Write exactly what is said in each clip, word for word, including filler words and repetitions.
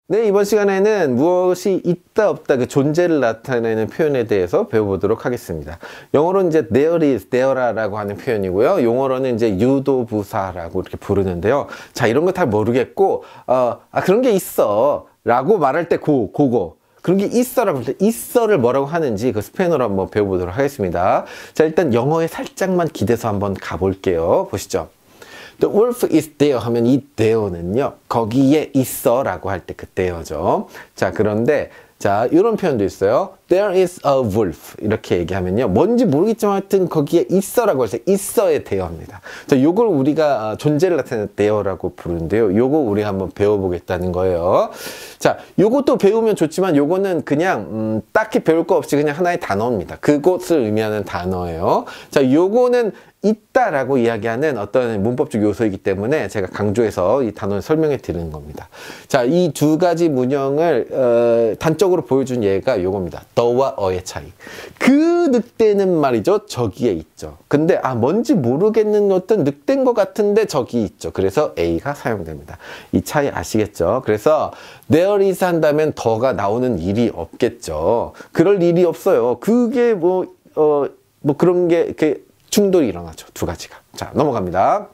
네, 이번 시간에는 무엇이 있다 없다 그 존재를 나타내는 표현에 대해서 배워보도록 하겠습니다. 영어로는 이제 there is, there are라고 하는 표현이고요. 용어로는 이제 유도부사라고 이렇게 부르는데요. 자, 이런 거 다 모르겠고 어, 아 그런 게 있어 라고 말할 때 고, 그거 그런 게 있어라고 할 때 있어를 뭐라고 하는지 그 스페인어로 한번 배워보도록 하겠습니다. 자, 일단 영어에 살짝만 기대서 한번 가볼게요. 보시죠. The wolf is there 하면 이 there는요 거기에 있어 라고 할 때 그 there죠. 자, 그런데 자 이런 표현도 있어요. There is a wolf 이렇게 얘기하면요 뭔지 모르겠지만 하여튼 거기에 있어 라고 할 때 있어의 there입니다. 자, 요걸 우리가 존재를 나타내는 there라고 부르는데요. 요거 우리가 한번 배워보겠다는 거예요. 자, 요것도 배우면 좋지만 요거는 그냥 음, 딱히 배울 거 없이 그냥 하나의 단어입니다. 그것을 의미하는 단어예요. 자, 요거는 있다라고 이야기하는 어떤 문법적 요소이기 때문에 제가 강조해서 이 단어를 설명해 드리는 겁니다. 자, 이 두 가지 문형을 어, 단적으로 보여준 예가 요겁니다. 더와 어의 차이. 그 늑대는 말이죠 저기에 있죠. 근데 아 뭔지 모르겠는 어떤 늑대인 것 같은데 저기 있죠. 그래서 A가 사용됩니다. 이 차이 아시겠죠? 그래서 there is 한다면 더가 나오는 일이 없겠죠. 그럴 일이 없어요. 그게 뭐 어, 뭐 그런 게 이렇게 충돌이 일어나죠. 두 가지가. 자, 넘어갑니다.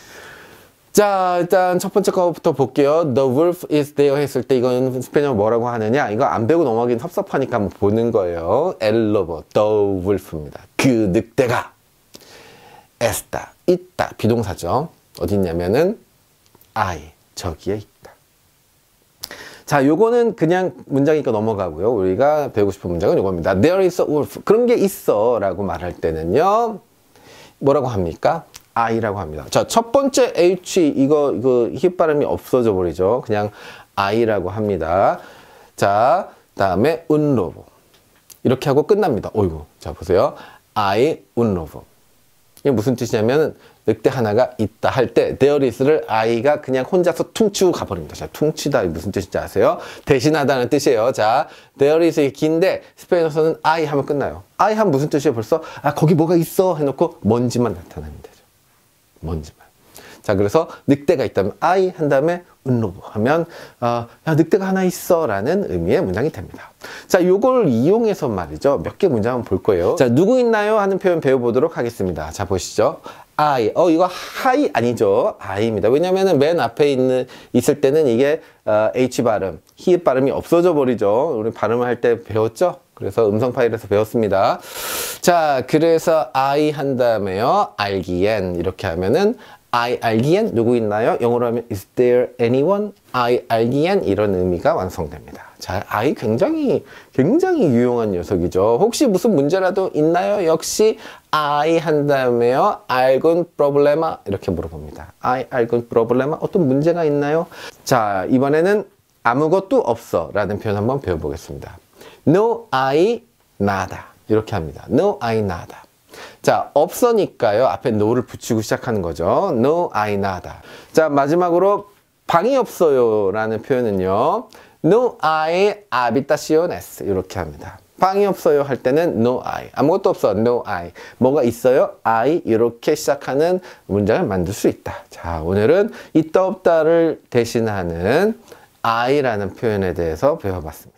자, 일단 첫 번째 거부터 볼게요. The wolf is there 했을 때 이건 스페인어로 뭐라고 하느냐? 이거 안 배우고 넘어가긴 섭섭하니까 한번 보는 거예요. El lobo, the wolf입니다. 그 늑대가 está, 있다. 비동사죠. 어디 있냐면은 I, 저기에 있다. 자, 요거는 그냥 문장이니까 넘어가고요. 우리가 배우고 싶은 문장은 요겁니다. There is a wolf. 그런 게 있어 라고 말할 때는요. 뭐라고 합니까? I라고 합니다. 자, 첫 번째 H 이거 이거 힙 발음이 없어져 버리죠. 그냥 I라고 합니다. 자, 다음에 un lobo 이렇게 하고 끝납니다. 어이구, 자 보세요. I un lobo 이게 무슨 뜻이냐면 늑대 하나가 있다 할 때 there is를 I가 그냥 혼자서 퉁치고 가버립니다. 자, 퉁치다 무슨 뜻인지 아세요? 대신하다는 뜻이에요. 자, there is 긴데 스페인어에서는 I 하면 끝나요. I 하면 무슨 뜻이에요? 벌써 아 거기 뭐가 있어 해놓고 먼지만 나타나면 되죠. 먼지만. 자, 그래서 늑대가 있다면 I 한 다음에 운로보 하면 어, 야, 늑대가 하나 있어 라는 의미의 문장이 됩니다. 자, 요걸 이용해서 말이죠 몇 개 문장 한번 볼 거예요. 자, 누구 있나요? 하는 표현 배워보도록 하겠습니다. 자, 보시죠. I, 어 이거 하이 아니죠. I입니다. 왜냐면은 맨 앞에 있는 있을 때는 이게 어, H 발음, 히읗 발음이 없어져 버리죠. 우리 발음을 할 때 배웠죠. 그래서 음성 파일에서 배웠습니다. 자, 그래서 I 한 다음에요. 알기엔 이렇게 하면은 I 알기엔 누구 있나요? 영어로 하면 Is there anyone? I 알기엔 이런 의미가 완성됩니다. 자, I 굉장히 굉장히 유용한 녀석이죠. 혹시 무슨 문제라도 있나요? 역시 I 한 다음에요. algún problema 이렇게 물어봅니다. I algún problema 어떤 문제가 있나요? 자, 이번에는 아무것도 없어 라는 표현 한번 배워보겠습니다. No hay nada 이렇게 합니다. No hay nada. 자, 없으니까요 앞에 no를 붙이고 시작하는 거죠. No hay nada. 자, 마지막으로 방이 없어요 라는 표현은요. No hay habitaciones 이렇게 합니다. 방이 없어요 할 때는 no hay. 아무것도 없어. no hay. 뭐가 있어요? I 이렇게 시작하는 문장을 만들 수 있다. 자, 오늘은 있다 없다를 대신하는 I라는 표현에 대해서 배워봤습니다.